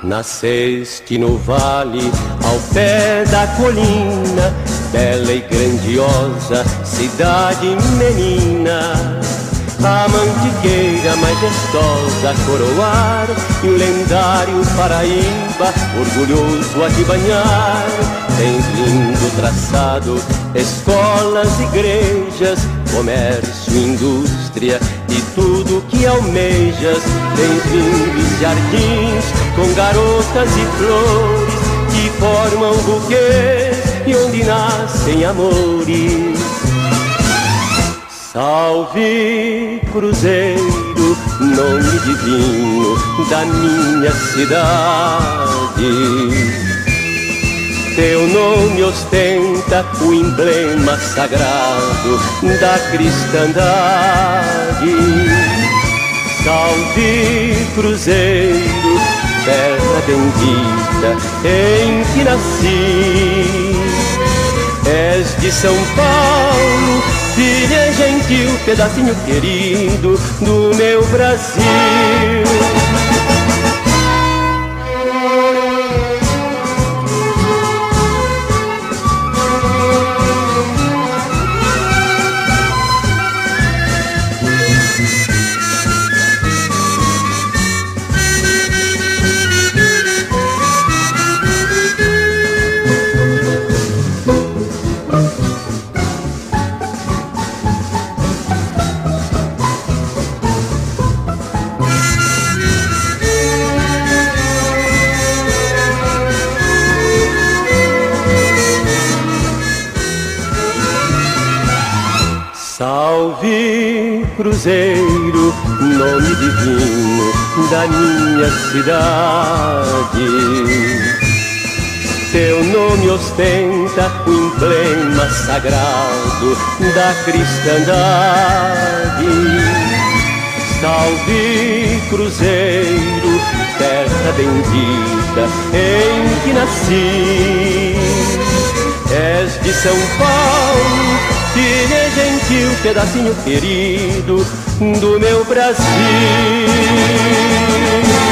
Nasceste no vale, ao pé da colina, bela e grandiosa cidade menina. A mantiqueira mais gostosa a coroar, e o lendário Paraíba, orgulhoso a te banhar. Tens lindo traçado, escolas, igrejas, comércio, indústria e tudo que almejas. Tens lindos jardins com garotas e flores que formam buquês e onde nascem amores. Salve Cruzeiro, nome divino da minha cidade. Teu nome ostenta o emblema sagrado da cristandade. Salve Cruzeiro, terra bendita em que nasci. És de São Paulo, filha gentil, pedacinho querido do meu Brasil. Salve Cruzeiro, nome divino da minha cidade. Teu nome ostenta o emblema sagrado da cristandade. Salve Cruzeiro, terra bendita em que nasci. És de São Paulo, filha gentil, pedacinho querido do meu Brasil.